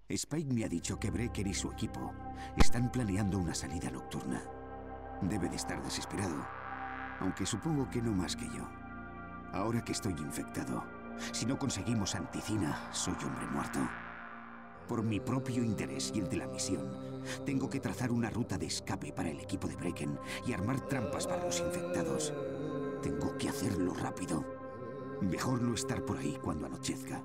Spike me ha dicho que Breaker y su equipo están planeando una salida nocturna. Debe de estar desesperado, aunque supongo que no más que yo. Ahora que estoy infectado, si no conseguimos anticina, soy hombre muerto. Por mi propio interés y el de la misión, tengo que trazar una ruta de escape para el equipo de Brecken y armar trampas para los infectados. Tengo que hacerlo rápido. Mejor no estar por ahí cuando anochezca.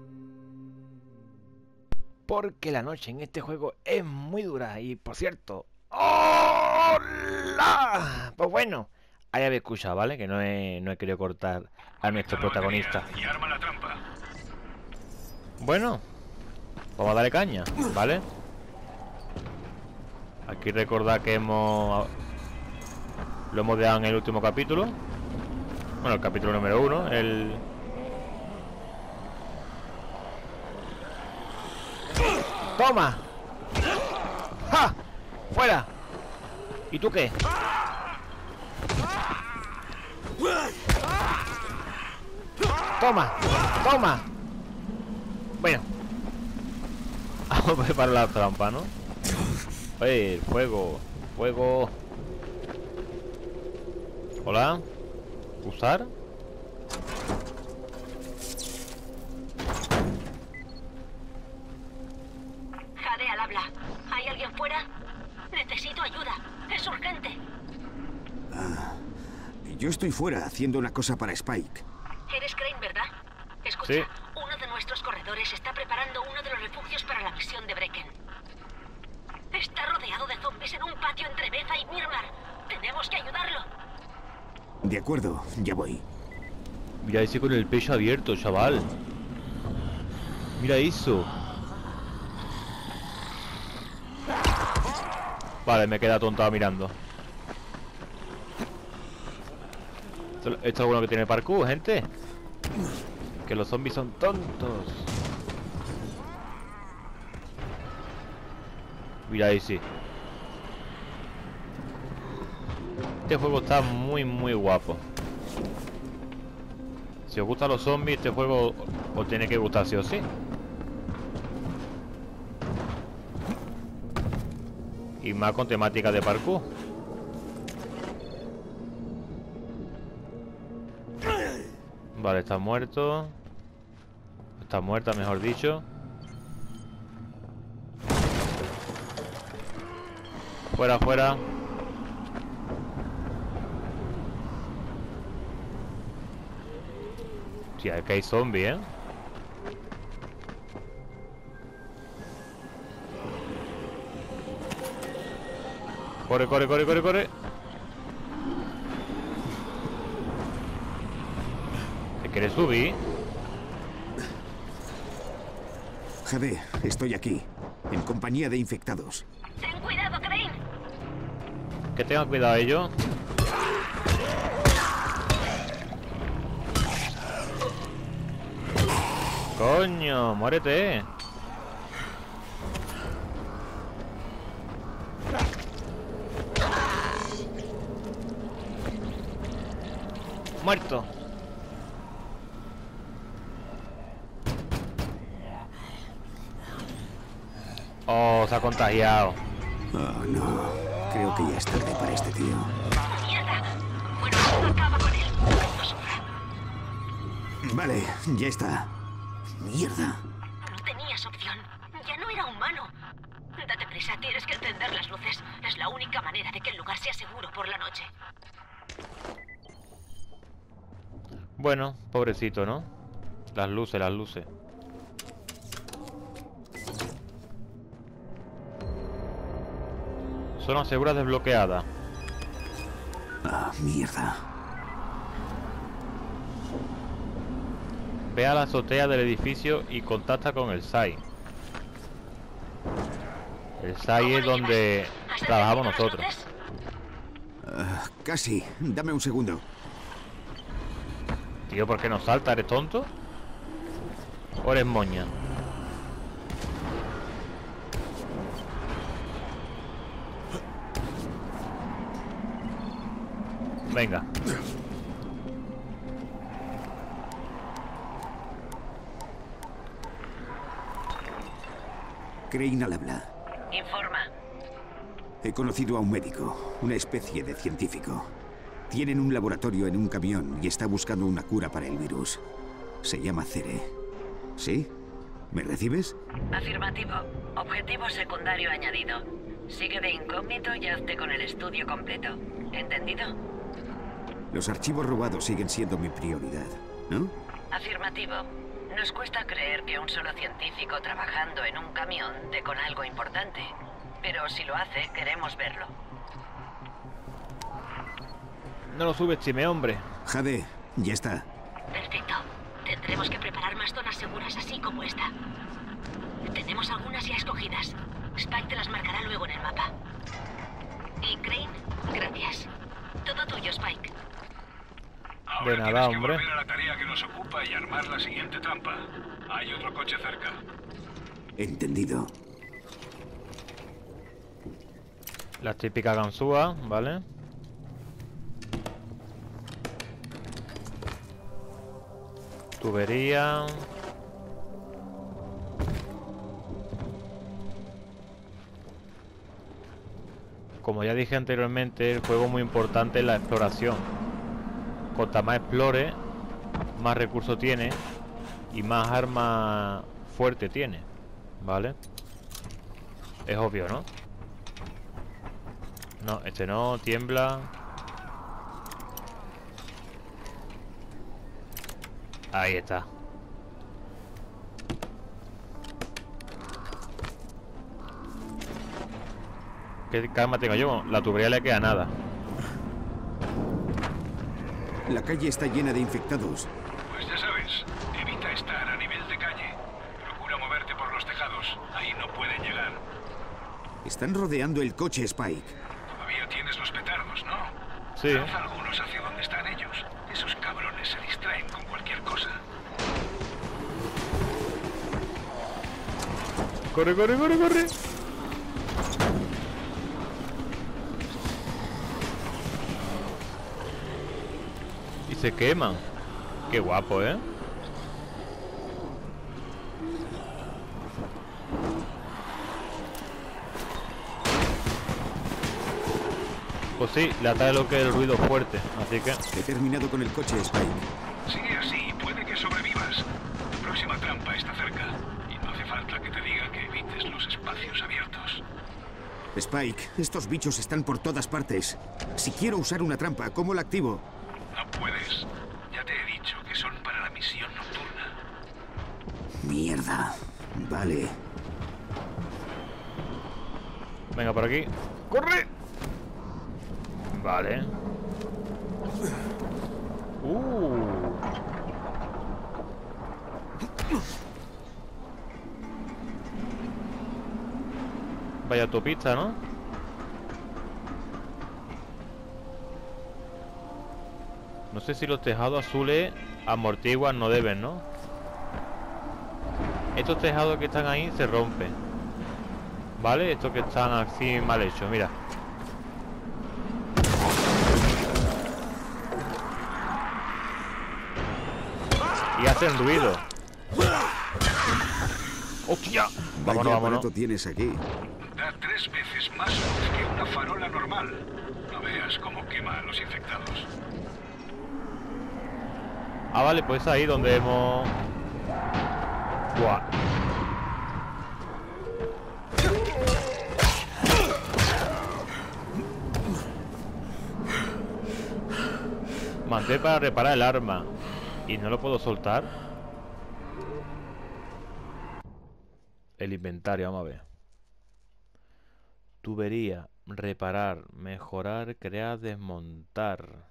Porque la noche en este juego es muy dura. Y por cierto, ¡hola! Pues bueno, ahí habéis escuchado, ¿vale? Que no he querido cortar a nuestro protagonista. Y arma la trampa. Bueno, vamos a darle caña, ¿vale? Aquí recordad que lo hemos dejado en el último capítulo. Bueno, el capítulo número 1, ¡Toma! ¡Ja! ¡Fuera! ¿Y tú qué? ¡Toma! ¡Toma! Bueno, vamos a preparar la trampa, ¿no? Oye, fuego. Fuego. Hola. ¿Usar? Jade al habla. ¿Hay alguien fuera? Necesito ayuda. Es urgente. Yo estoy fuera haciendo una cosa para Spike. Eres Crane, ¿verdad? Escucha, Sí. uno de nuestros corredores está preparando uno de los refugios para la misión de Brecken. Está rodeado de zombies en un patio entre Beza y Mirmar. Tenemos que ayudarlo. De acuerdo, ya voy. Mira ese con el pecho abierto, chaval. Mira eso. Vale, me queda tontado mirando. Esto es lo bueno que tiene parkour, gente. Que los zombies son tontos. Mira ese. Este juego está muy guapo. Si os gustan los zombies, este juego os tiene que gustar sí o sí. Y más con temática de parkour. Vale, está muerto. Está muerta, mejor dicho. Fuera, fuera. Tía, es que hay zombies, ¿eh? Corre, corre, corre, corre, corre. ¿Te quieres subir? Jade, estoy aquí, en compañía de infectados. Ten cuidado, Crane. Que tengan cuidado ellos. Coño, muérete. Muerto. Oh, se ha contagiado. Oh, no. Creo que ya es tarde para este tío. Mierda. Bueno, acaba con él. No sufra. Vale, ya está. Mierda. No tenías opción. Ya no era humano. Date prisa, tienes que encender las luces. Es la única manera de que el lugar sea seguro por la noche. Bueno, pobrecito, ¿no? Las luces, las luces. Zona segura desbloqueada. Ah, mierda. Ve a la azotea del edificio y contacta con el SAI. El SAI es donde trabajamos nosotros. Casi. Dame un segundo. Tío, ¿por qué no salta? ¿Eres tonto? ¿O eres moña? Venga. Crane al habla. Informa. He conocido a un médico, una especie de científico. Tienen un laboratorio en un camión y está buscando una cura para el virus. Se llama Cere. ¿Sí? ¿Me recibes? Afirmativo. Objetivo secundario añadido. Sigue de incógnito y hazte con el estudio completo. ¿Entendido? Los archivos robados siguen siendo mi prioridad, ¿no? Afirmativo. Nos cuesta creer que un solo científico trabajando en un camión dé con algo importante. Pero si lo hace, queremos verlo. No lo subestime, hombre. Jade, ya está. Perfecto. Tendremos que preparar más zonas seguras así como esta. Tenemos algunas ya escogidas. Spike te las marcará luego en el mapa. Y Crane, gracias. Todo tuyo, Spike. Ahora De nada, tienes que hombre. volver a la tarea que nos ocupa y armar la siguiente trampa. Hay otro coche cerca. Entendido. La típica ganzúa, ¿vale? Tubería. Como ya dije anteriormente, el juego es muy importante en la exploración. Cuanta más explore, más recursos tiene y más arma fuerte tiene, ¿vale? Es obvio, ¿no? No, este no, tiembla. Ahí está. ¿Qué calma tengo yo? La tubería le queda nada. La calle está llena de infectados. Pues ya sabes, evita estar a nivel de calle. Procura moverte por los tejados. Ahí no pueden llegar. Están rodeando el coche, Spike. Todavía tienes los petardos, ¿no? Sí. Lanza algunos hacia donde están ellos. Esos cabrones se distraen con cualquier cosa. ¡Corre, corre, corre, corre! Y se queman. Qué guapo, ¿eh? Pues sí, le atrae lo que es el ruido fuerte, así que... He terminado con el coche, Spike. Sigue así, puede que sobrevivas. Tu próxima trampa está cerca. Y no hace falta que te diga que evites los espacios abiertos. Spike, estos bichos están por todas partes. Si quiero usar una trampa, ¿cómo la activo? No puedes. Ya te he dicho que son para la misión nocturna. Mierda. Vale. Venga, por aquí. ¡Corre! Vale. Vaya autopista, ¿no? No sé si los tejados azules amortiguan, no deben, ¿no? Estos tejados que están ahí se rompen, ¿vale? Estos que están así mal hechos, mira. Y hacen ruido. ¡Hostia! Vámonos, Vaya vámonos. aparato tienes aquí. Da 3 veces más luz que una farola normal. No veas cómo quema a los infectados. Ah, vale, pues ahí donde hemos... Buah. Mandé para reparar el arma. ¿Y no lo puedo soltar? El inventario, vamos a ver. Tubería, reparar, mejorar, crear, desmontar.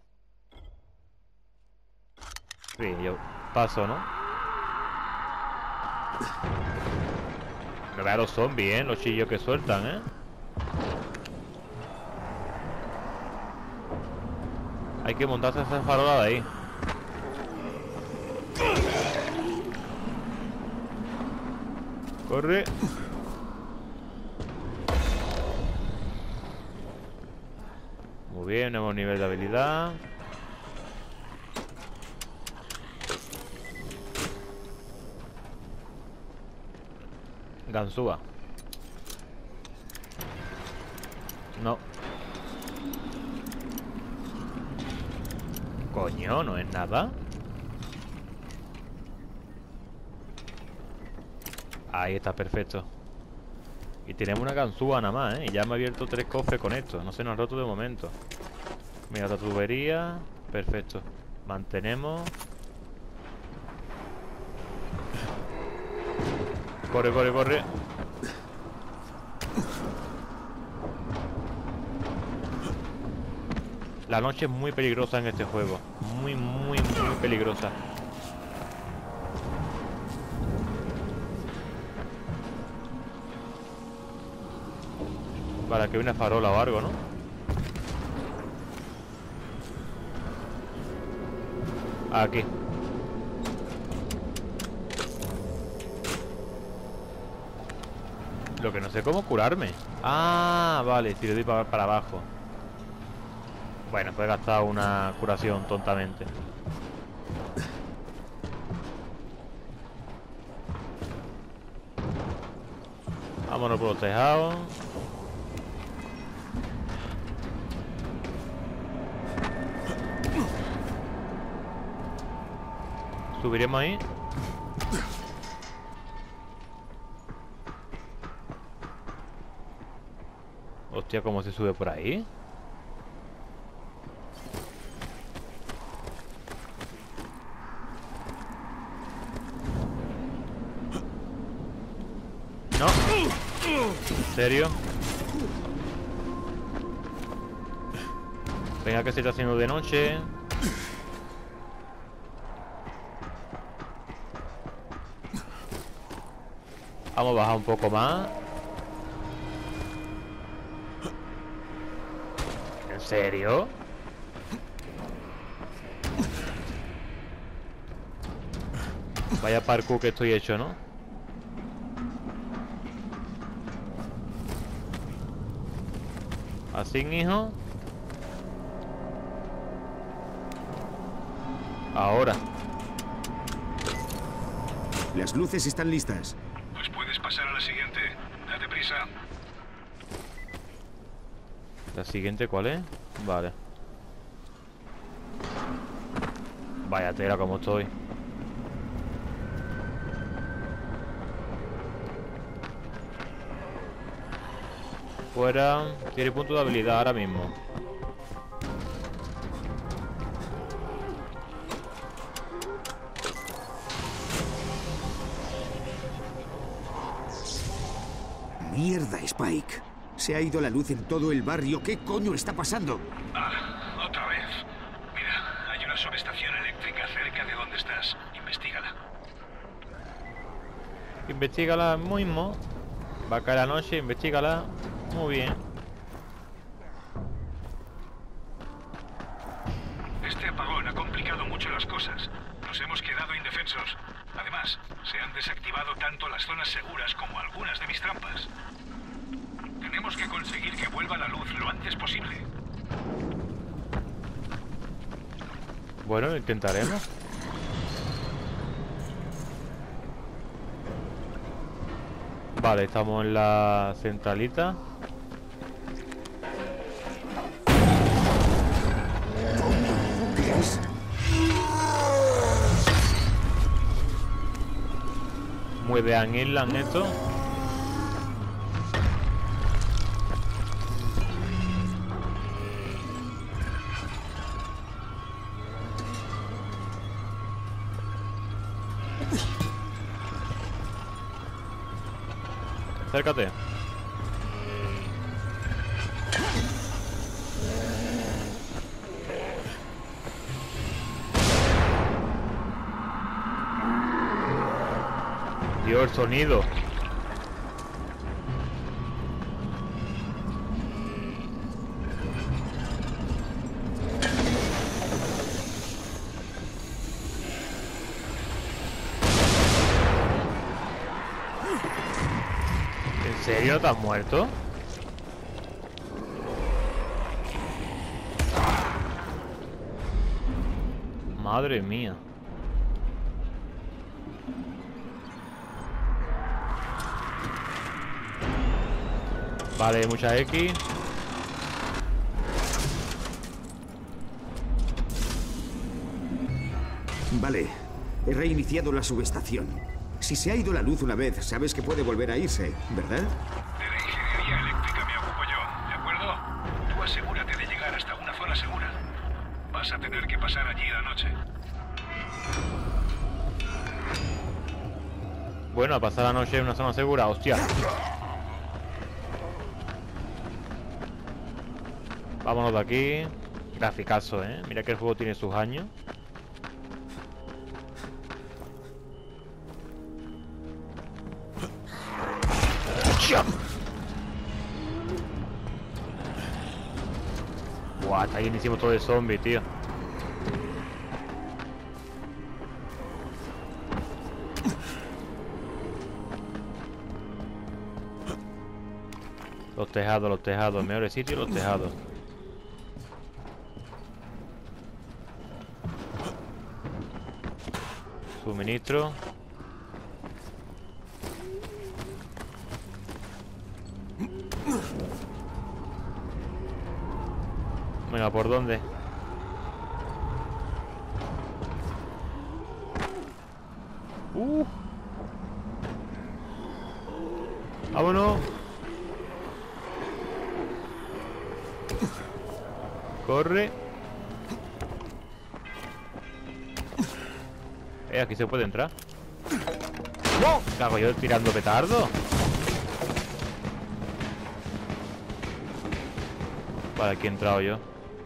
Sí, yo paso, ¿no? Raros zombies, ¿eh? Los chillos que sueltan, ¿eh? Hay que montarse esa farola de ahí. Corre. Muy bien, nuevo nivel de habilidad. Ganzúa. No. Coño, no es nada. Ahí está, perfecto. Y tenemos una ganzúa nada más, ¿eh? Y ya me ha abierto 3 cofres con esto. No se nos ha roto de momento. Mira, otra tubería. Perfecto. Mantenemos. Corre, corre, corre. La noche es muy peligrosa en este juego. Muy, muy, muy peligrosa. Para que hay una farola o algo, ¿no? Aquí. Lo que no sé cómo curarme. Ah, vale, si le doy para abajo. Bueno, pues he gastado una curación tontamente. Vámonos por los tejados. Subiremos ahí. Hostia, ¿cómo se sube por ahí? No. ¿En serio? Venga, que se está haciendo de noche. Vamos a bajar un poco más. ¿En serio? Vaya parkour que estoy hecho, ¿no? Así, hijo. Ahora. Las luces están listas. Pues puedes pasar a la siguiente. Date prisa. ¿La siguiente cuál es? Vale. Vaya tela como estoy. Fuera. Tiene punto de habilidad ahora mismo. Mierda, Spike. Se ha ido la luz en todo el barrio. ¿Qué coño está pasando? Ah, otra vez. Mira, hay una subestación eléctrica cerca de donde estás. Investígala. Investígala mismo. Va a caer la noche, investígala. Muy bien. Este apagón ha complicado mucho las cosas. Nos hemos quedado indefensos. Además, se han desactivado tanto las zonas seguras como algunas de mis trampas. Tenemos que conseguir que vuelva la luz lo antes posible. Bueno, lo intentaremos. Vale, estamos en la centralita. ¿Qué es? Muy de Island esto. Acércate. Dios, el sonido. ¿En serio no te has muerto? Madre mía. Vale, mucha X. Vale. He reiniciado la subestación. Si se ha ido la luz una vez, sabes que puede volver a irse, ¿verdad? De la ingeniería eléctrica me ocupo yo, ¿de acuerdo? Tú asegúrate de llegar hasta una zona segura. Vas a tener que pasar allí la noche. Bueno, a pasar la noche en una zona segura, hostia. Vámonos de aquí. Graficazo, mira que el juego tiene sus años. Buah, está llenísimo todo de zombies, tío. Los tejados, mejores sitios, los tejados. Suministro. Venga, ¿por dónde? ¡Vámonos! Corre. Aquí se puede entrar. ¡No! ¿Qué hago yo tirando petardo? Vale, aquí he entrado yo.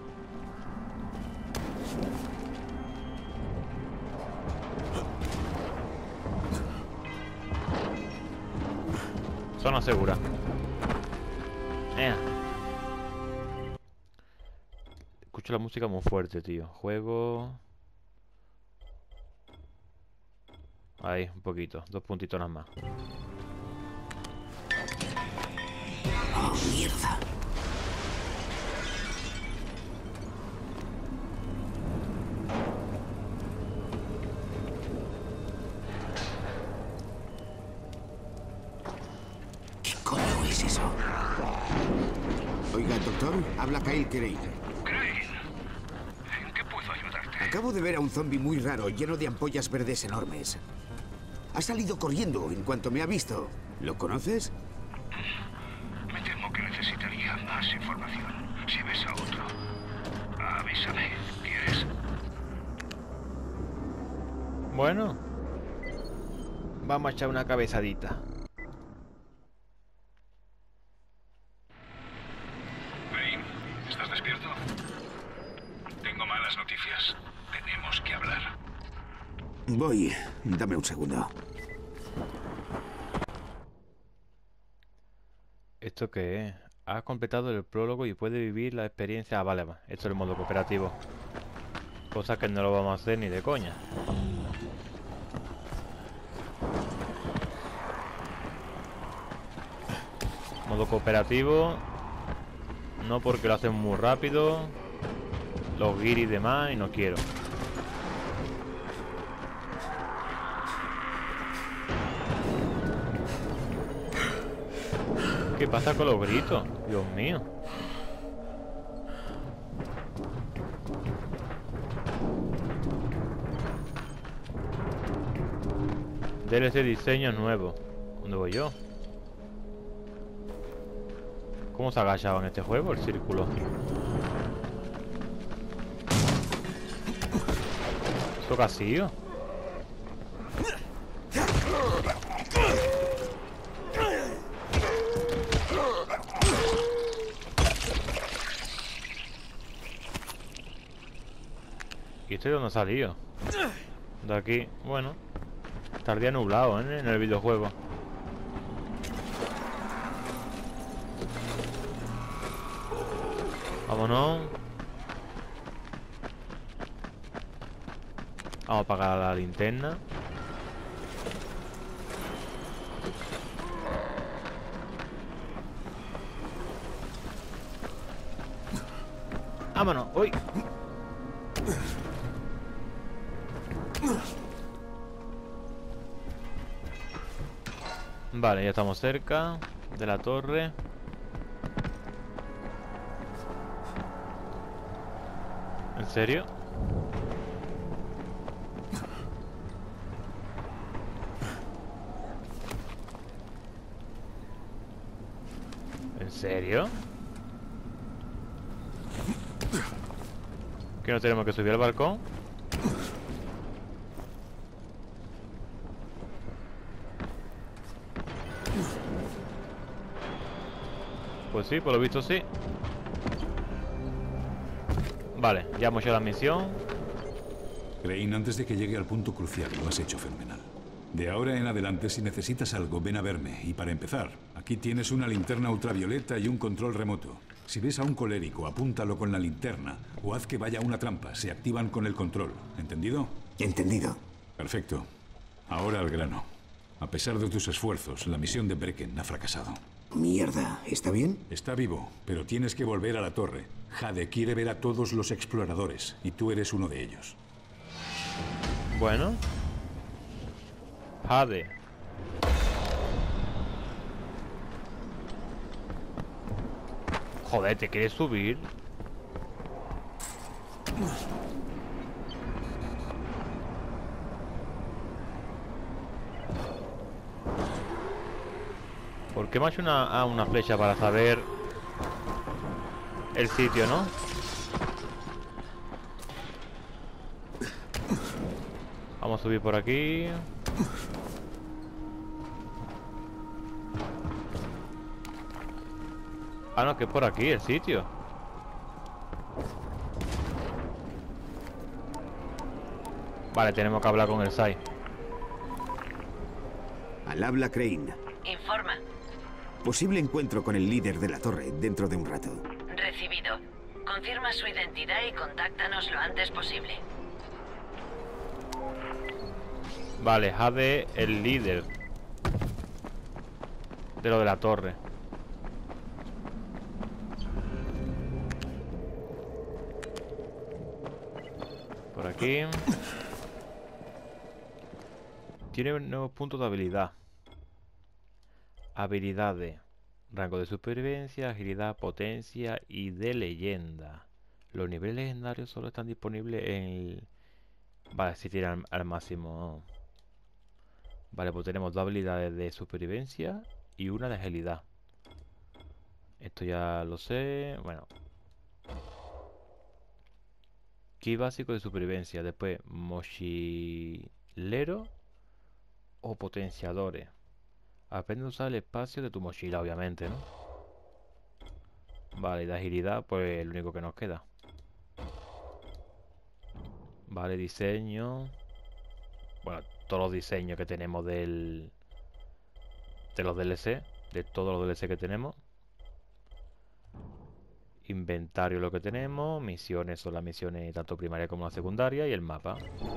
Zona segura. Escucho la música muy fuerte, tío. Juego. Ahí, un poquito. 2 puntitos nada más. ¡Oh, mierda! ¿Qué coño es eso? Oiga, doctor, habla Kyle Crane. Crane, ¿en qué puedo ayudarte? Acabo de ver a un zombie muy raro, lleno de ampollas verdes enormes. Ha salido corriendo en cuanto me ha visto. ¿Lo conoces? Me temo que necesitaría más información. Si ves a otro, avísame. ¿Quieres? Bueno. Vamos a echar una cabezadita. Crane, ¿estás despierto? Tengo malas noticias. Tenemos que hablar. Voy. Dame un segundo. ¿Esto qué es? Has completado el prólogo y puedes vivir la experiencia. Ah, vale, va. Esto es el modo cooperativo. Cosa que no lo vamos a hacer ni de coña. Modo cooperativo. No, porque lo hacen muy rápido. Los guiris y demás, y no quiero. ¿Qué pasa con los gritos? Dios mío. DLC diseño nuevo. ¿Dónde voy yo? ¿Cómo se agachaba en este juego el círculo? ¿Esto qué ha sido? ¿Y esto de dónde ha salido? De aquí. Bueno. Está el día nublado, en el videojuego. Vámonos. Vamos a apagar la linterna. Vámonos. Uy. Vale, ya estamos cerca de la torre. ¿En serio? serio? ¿Que no tenemos que subir al balcón? Pues sí, por lo visto sí. Vale, ya hemos hecho la misión. Crane, antes de que llegue al punto crucial, lo has hecho fenomenal. De ahora en adelante, si necesitas algo, ven a verme. Y para empezar, aquí tienes una linterna ultravioleta y un control remoto. Si ves a un colérico, apúntalo con la linterna o haz que vaya a una trampa. Se activan con el control. ¿Entendido? Entendido. Perfecto. Ahora al grano. A pesar de tus esfuerzos, la misión de Brecken ha fracasado. Mierda, ¿está bien? Está vivo, pero tienes que volver a la torre. Jade quiere ver a todos los exploradores, y tú eres uno de ellos. Bueno. Jade. Joder, ¿te quieres subir? ¿Por qué me ha hecho una flecha para saber el sitio, no? Vamos a subir por aquí. Ah, no, que es por aquí el sitio. Vale, tenemos que hablar con el SAI. Al habla Crane. Informa. Posible encuentro con el líder de la torre dentro de un rato. Recibido. Confirma su identidad y contáctanos lo antes posible. Vale, Jade, el líder de lo de la torre. Por aquí. Tiene nuevos puntos de habilidad. Habilidades. Rango de supervivencia, agilidad, potencia y de leyenda. Los niveles legendarios solo están disponibles en el... Vale, si tiran al máximo. Vale, pues tenemos dos habilidades de supervivencia y una de agilidad. Esto ya lo sé. Bueno. Ki básico de supervivencia. Después, mochilero o potenciadores. Aprende a usar el espacio de tu mochila, obviamente, ¿no? Vale, y de agilidad, pues lo único que nos queda. Vale, diseño. Bueno, todos los diseños que tenemos de los DLC. De todos los DLC que tenemos. Inventario lo que tenemos. Misiones son las misiones tanto primarias como las secundarias. Y el mapa.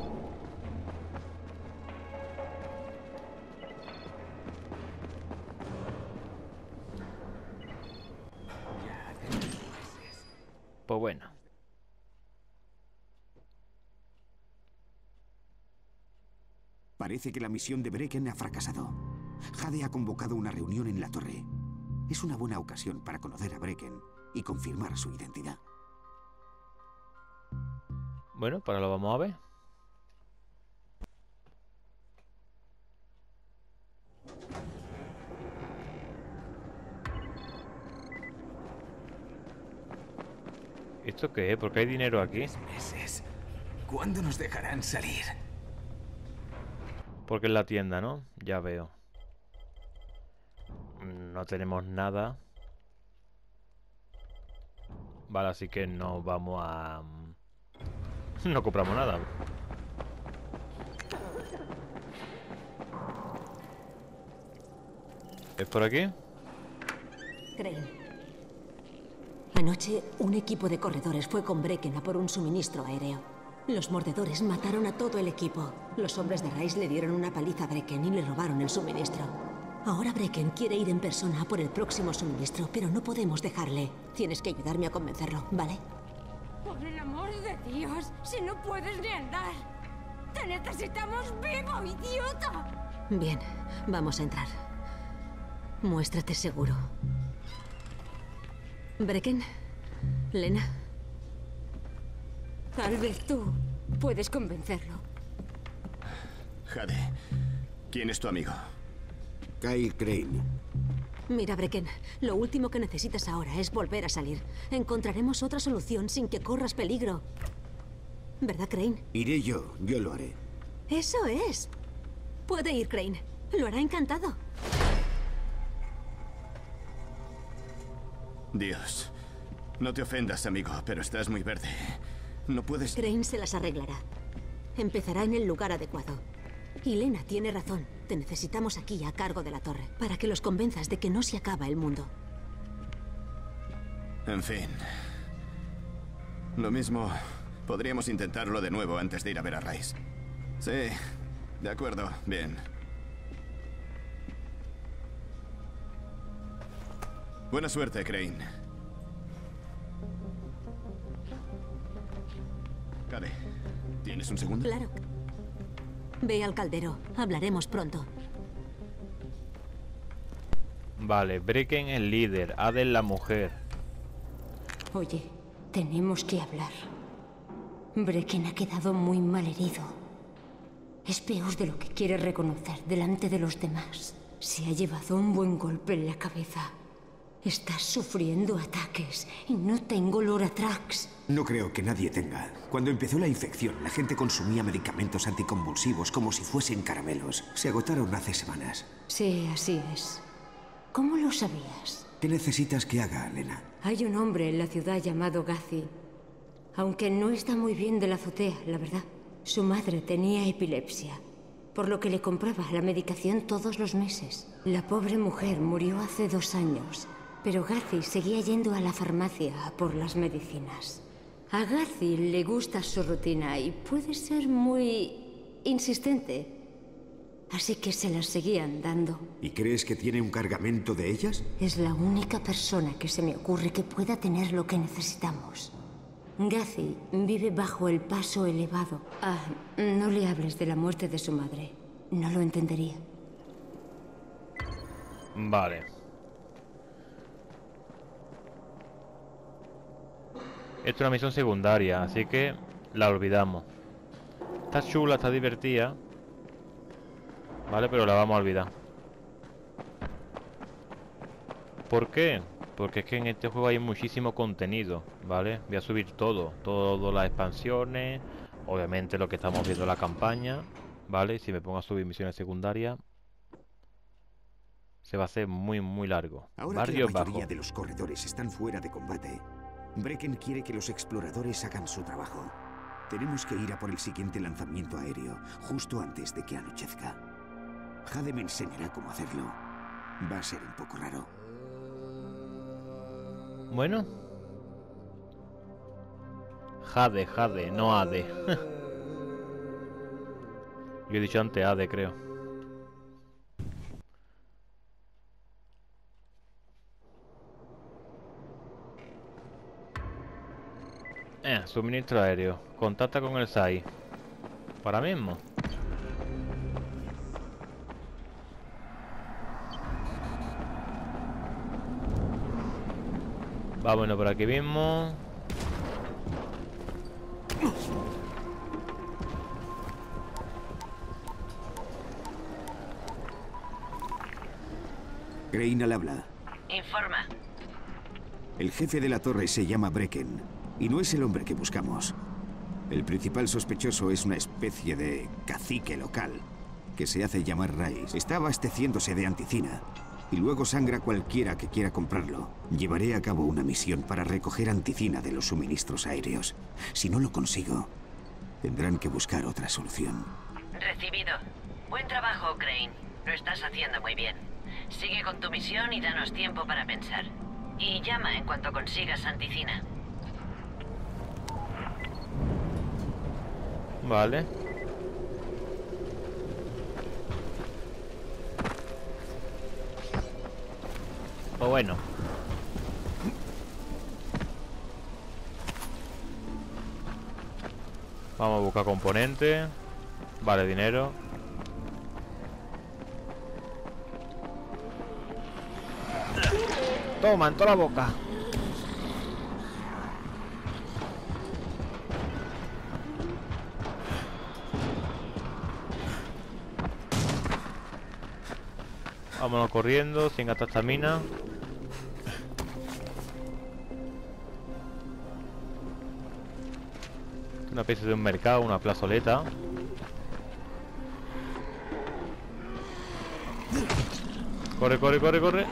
Pues bueno. Parece que la misión de Brecken ha fracasado. Jade ha convocado una reunión en la torre. Es una buena ocasión para conocer a Brecken y confirmar su identidad. Bueno, pues lo vamos a ver. ¿Esto qué es? ¿Por qué hay dinero aquí? Meses. ¿Cuándo nos dejarán salir? Porque es la tienda, ¿no? Ya veo. No tenemos nada. Vale, así que no vamos a... No compramos nada. ¿Es por aquí? Crane. Anoche, un equipo de corredores fue con Brecken a por un suministro aéreo. Los mordedores mataron a todo el equipo. Los hombres de Rice le dieron una paliza a Brecken y le robaron el suministro. Ahora Brecken quiere ir en persona a por el próximo suministro, pero no podemos dejarle. Tienes que ayudarme a convencerlo, ¿vale? Por el amor de Dios, si no puedes ni andar. ¡Te necesitamos vivo, idiota! Bien, vamos a entrar. Muéstrate seguro. Brecken, Lena. Tal vez tú puedes convencerlo. Jade, ¿quién es tu amigo? Kyle Crane. Mira, Brecken, lo último que necesitas ahora es volver a salir. Encontraremos otra solución sin que corras peligro. ¿Verdad, Crane? Iré yo lo haré. Eso es. Puede ir, Crane. Lo hará encantado. Dios. No te ofendas, amigo, pero estás muy verde. No puedes... Crane se las arreglará. Empezará en el lugar adecuado. Y Lena tiene razón. Te necesitamos aquí, a cargo de la torre, para que los convenzas de que no se acaba el mundo. En fin. Lo mismo... Podríamos intentarlo de nuevo antes de ir a ver a Rice. Sí, de acuerdo, bien. Buena suerte, Crane. Cade, ¿tienes un segundo? Claro. Ve al caldero. Hablaremos pronto. Vale, Brecken el líder, Adel la mujer. Oye, tenemos que hablar. Brecken ha quedado muy mal herido. Es peor de lo que quiere reconocer delante de los demás. Se ha llevado un buen golpe en la cabeza. Estás sufriendo ataques y no tengo Loratrax. No creo que nadie tenga. Cuando empezó la infección, la gente consumía medicamentos anticonvulsivos como si fuesen caramelos. Se agotaron hace semanas. Sí, así es. ¿Cómo lo sabías? ¿Qué necesitas que haga, Lena? Hay un hombre en la ciudad llamado Gazi. Aunque no está muy bien de la azotea, la verdad. Su madre tenía epilepsia, por lo que le compraba la medicación todos los meses. La pobre mujer murió hace 2 años, pero Gazi seguía yendo a la farmacia a por las medicinas. A Gazi le gusta su rutina y puede ser muy insistente. Así que se las seguían dando. ¿Y crees que tiene un cargamento de ellas? Es la única persona que se me ocurre que pueda tener lo que necesitamos. Gazi vive bajo el paso elevado. No le hables de la muerte de su madre. No lo entendería. Vale. Esto es una misión secundaria, así que la olvidamos. Está chula, está divertida. Vale, pero la vamos a olvidar. ¿Por qué? Porque es que en este juego hay muchísimo contenido, ¿vale? Voy a subir todas las expansiones, obviamente lo que estamos viendo en la campaña, ¿vale? Si me pongo a subir misiones secundarias, se va a hacer muy, muy largo. Ahora Barrio que la mayoría Bajo. de los corredores están fuera de combate, Brecken quiere que los exploradores hagan su trabajo. Tenemos que ir a por el siguiente lanzamiento aéreo, justo antes de que anochezca. Jade me enseñará cómo hacerlo. Va a ser un poco raro. Bueno. Jade, no Ade. Yo he dicho antes Ade, creo. Suministro aéreo. Contacta con el SAI. Para mismo. Vámonos por aquí mismo. Crane al habla. Informa. El jefe de la torre se llama Brecken, y no es el hombre que buscamos. El principal sospechoso es una especie de cacique local, que se hace llamar Rice. Está abasteciéndose de anticina, y luego sangra a cualquiera que quiera comprarlo. Llevaré a cabo una misión para recoger anticina de los suministros aéreos. Si no lo consigo, tendrán que buscar otra solución. Recibido. Buen trabajo, Crane. Lo estás haciendo muy bien. Sigue con tu misión y danos tiempo para pensar. Y llama en cuanto consigas anticina. Vale. Pues bueno. Vamos a buscar componentes. Vale, dinero. Toma, en toda la boca. Vámonos corriendo, sin gastar estamina. Una especie de un mercado, una plazoleta. Corre, corre, corre, corre.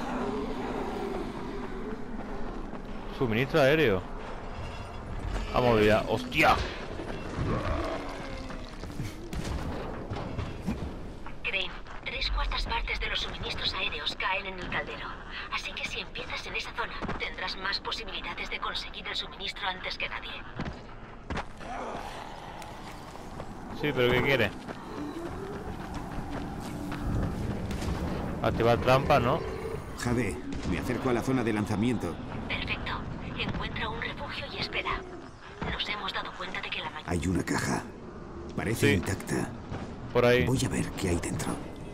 Suministro aéreo. Vamos ya. ¡Hostia! Crane, 3/4 partes de los suministros aéreos caen en el caldero. Así que si empiezas en esa zona, tendrás más posibilidades de conseguir el suministro antes que nadie. Sí, pero ¿qué quiere? Activar trampa, ¿no? Jade, me acerco a la zona de lanzamiento. Perfecto. Encuentra un refugio y espera. Nos hemos dado cuenta de que la mayoría... Hay una caja. Parece Sí. intacta. Por ahí. Voy a ver qué hay dentro.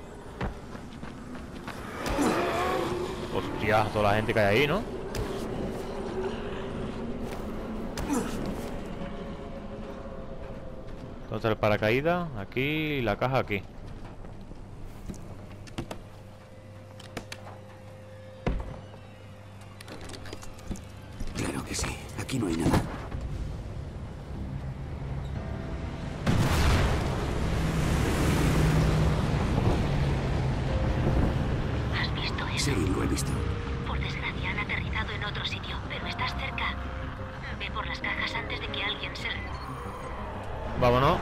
Hostia, toda la gente que hay ahí, ¿no? Entonces el paracaídas aquí y la caja aquí. Claro que sí. Aquí no hay nada. ¿Has visto eso? Sí, lo he visto. Por desgracia han aterrizado en otro sitio, pero estás cerca. Ve por las cajas antes de que alguien se... Vámonos.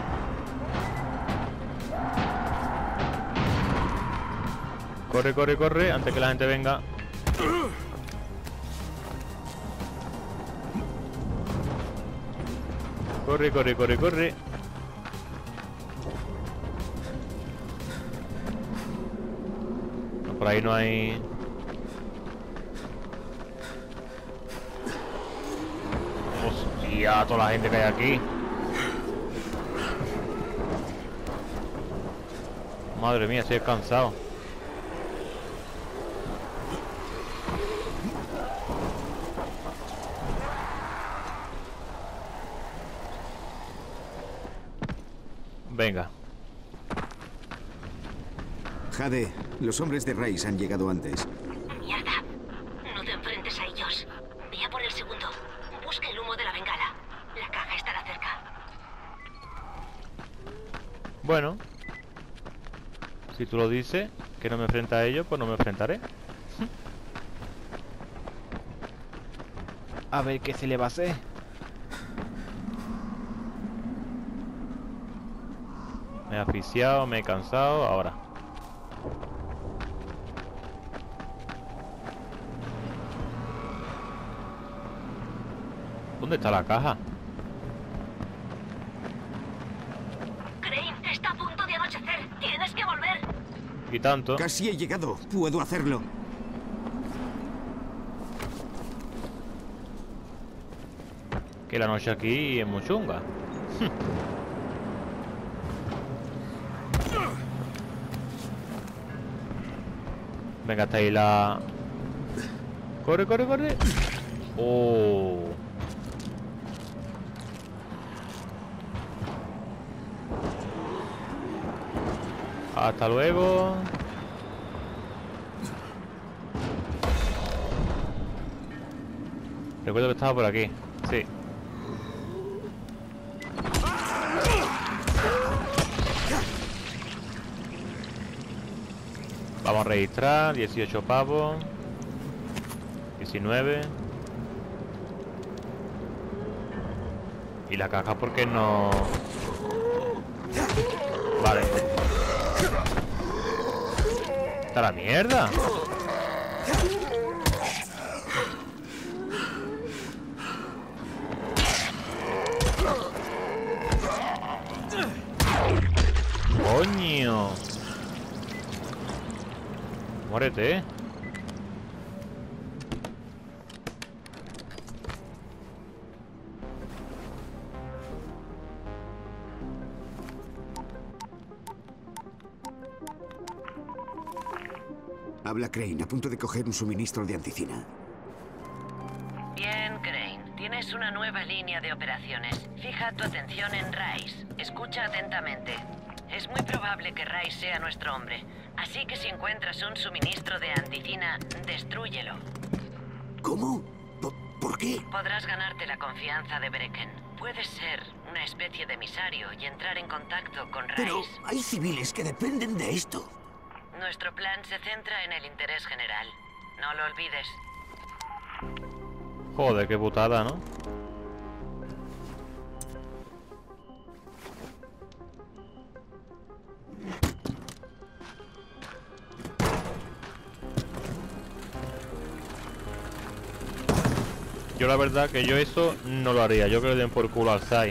Corre, corre, corre, antes que la gente venga. Corre, corre, corre, corre. No, por ahí no hay... Hostia, toda la gente que hay aquí. Madre mía, estoy cansado. Venga. Jade, los hombres de Rice han llegado antes. Mierda. No te enfrentes a ellos. Ve a por el segundo. Busca el humo de la bengala. La caja estará cerca. Bueno. Si tú lo dices, que no me enfrenta a ellos, pues no me enfrentaré. A ver qué se le va a hacer. Me he asfixiado, me he cansado, ahora. ¿Dónde está la caja? Crane, está a punto de anochecer. Tienes que volver. Y tanto. Casi he llegado. Puedo hacerlo. Que la noche aquí es muy chunga. Venga, hasta ahí la... Corre, corre, corre. Oh. Hasta luego. Recuerdo que estaba por aquí. Sí. Vamos a registrar. 18 pavos. 19. Y la caja, ¿por qué no? Vale. ¡Está la mierda! ¡Coño! Muérete. Habla Crane, a punto de coger un suministro de anticina. Bien, Crane. Tienes una nueva línea de operaciones. Fija tu atención en Rice. Escucha atentamente. Es muy probable que Rice sea nuestro hombre. Así que si encuentras un suministro de anticina, destrúyelo. ¿Cómo? ¿Por qué? Podrás ganarte la confianza de Brecken. Puedes ser una especie de emisario y entrar en contacto con Rice. Pero hay civiles que dependen de esto. Nuestro plan se centra en el interés general. No lo olvides. Joder, qué putada, ¿no? Yo la verdad que yo eso no lo haría. Yo que le den por culo al Sai.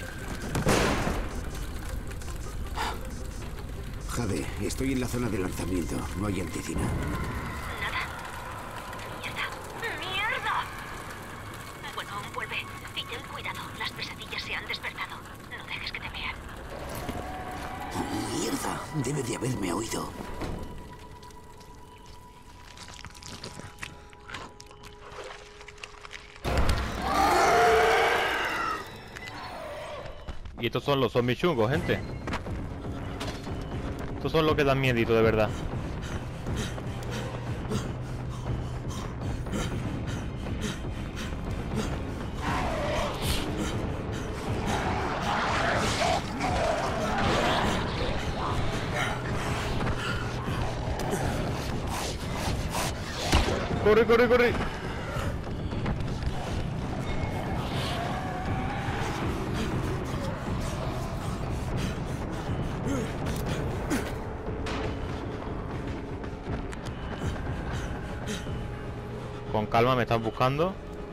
Jade, estoy en la zona de lanzamiento. No hay anticina. Nada. ¡Mierda! Bueno, vuelve. Y ten cuidado. Las pesadillas se han despertado. No dejes que te vean. ¡Mierda! Debe de haberme oído. Y estos son los zombies chungos, gente. Estos son los que dan miedito, de verdad. ¡Corre, corre, corre! Con calma, me están buscando.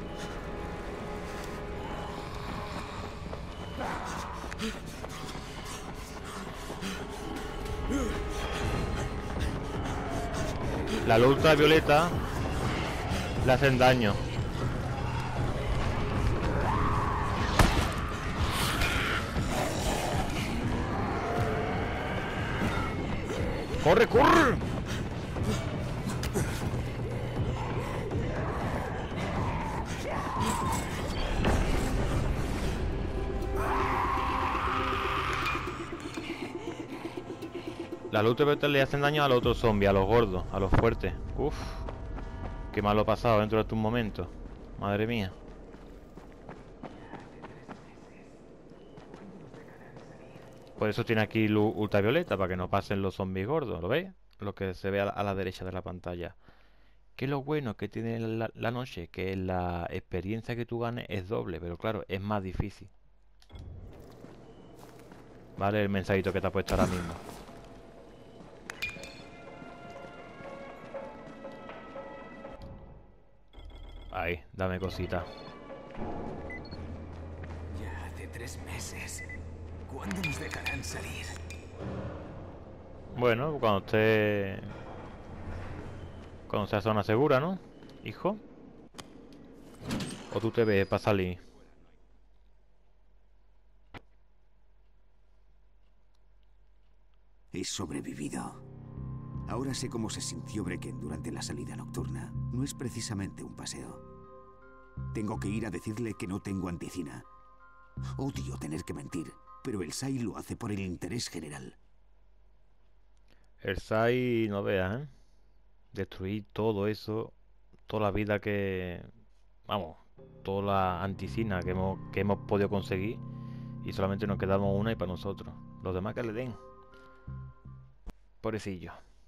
La luz ultravioleta le hacen daño. ¡Corre, corre! La luz ultravioleta le hacen daño a los otros zombies, a los gordos, a los fuertes. Uf, qué mal lo he pasado dentro de estos momentos. Madre mía. Por eso tiene aquí luz ultravioleta, para que no pasen los zombies gordos. ¿Lo veis? Lo que se ve a la derecha de la pantalla. Que lo bueno que tiene la noche, que la experiencia que tú ganes es doble, pero claro, es más difícil. Vale, el mensajito que te ha puesto ahora mismo. Ahí, dame cosita. Ya hace 3 meses. ¿Cuándo nos dejarán salir? Bueno, cuando sea zona segura, ¿no? Hijo. ¿O tú te ves para salir? He sobrevivido. Ahora sé cómo se sintió Brecken durante la salida nocturna. No es precisamente un paseo. Tengo que ir a decirle que no tengo anticina. Odio tener que mentir, pero el SAI lo hace por el interés general. El SAI, no veas, ¿eh? Destruir todo eso, toda la vida que... Vamos, toda la anticina que hemos podido conseguir. Y solamente nos quedamos una y para nosotros. Los demás que le den. Pobrecillo.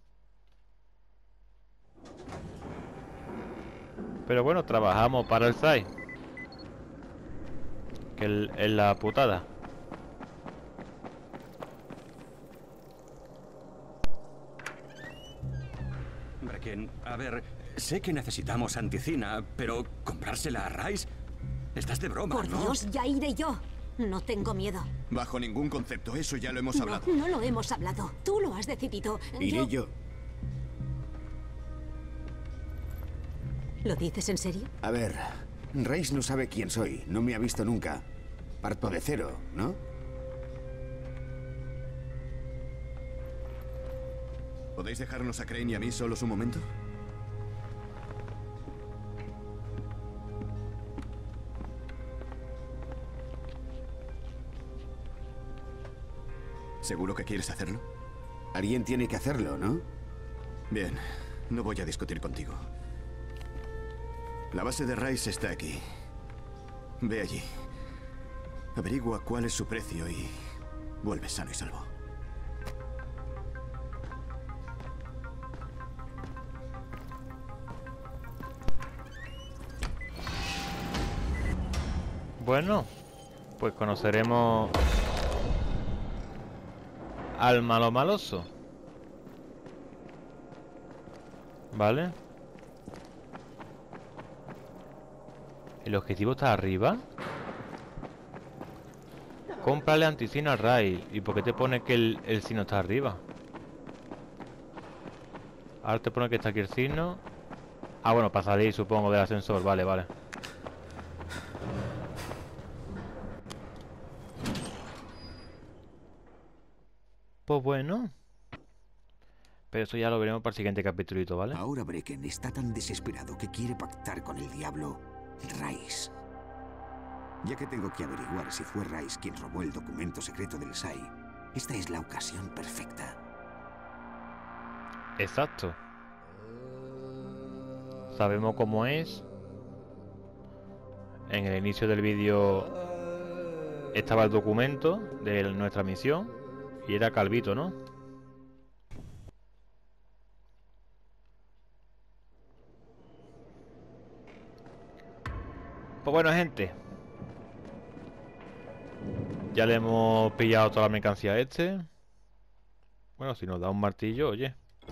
Pero bueno, trabajamos para el SAI. Que es la putada. Brecken, a ver, sé que necesitamos anticina, pero ¿comprársela a Rice? Estás de broma, Por ¿no? Dios, ya iré yo. No tengo miedo. Bajo ningún concepto, eso ya lo hemos hablado. No lo hemos hablado. Tú lo has decidido. Iré yo. ¿Lo dices en serio? A ver, Rice no sabe quién soy. No me ha visto nunca. Parto de cero, ¿no? ¿Podéis dejarnos a Crane y a mí solos un momento? ¿Seguro que quieres hacerlo? Alguien tiene que hacerlo, ¿no? Bien, no voy a discutir contigo. La base de Rais está aquí. Ve allí. Averigua cuál es su precio y vuelve sano y salvo. Bueno, pues conoceremos al malo maloso. ¿Vale? ¿El objetivo está arriba? Cómprale anticina al Rais. ¿Y por qué te pone que el signo está arriba? Ahora te pone que está aquí el signo. Ah, bueno, para salir, supongo, del ascensor. Vale, vale. Pues bueno. Pero eso ya lo veremos para el siguiente capítulito, ¿vale? Ahora Brecken está tan desesperado que quiere pactar con el diablo Rais. Ya que tengo que averiguar si fue Rais quien robó el documento secreto del SAI, esta es la ocasión perfecta. Exacto. Sabemos cómo es. En el inicio del vídeo estaba el documento de nuestra misión y era Calvito, ¿no? Pues bueno, gente, ya le hemos pillado toda la mercancía a este. Bueno, si nos da un martillo, oye.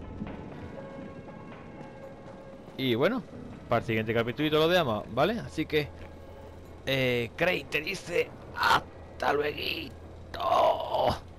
Y bueno, para el siguiente capítulo lo dejamos, ¿vale? Así que Craig te dice hasta luego.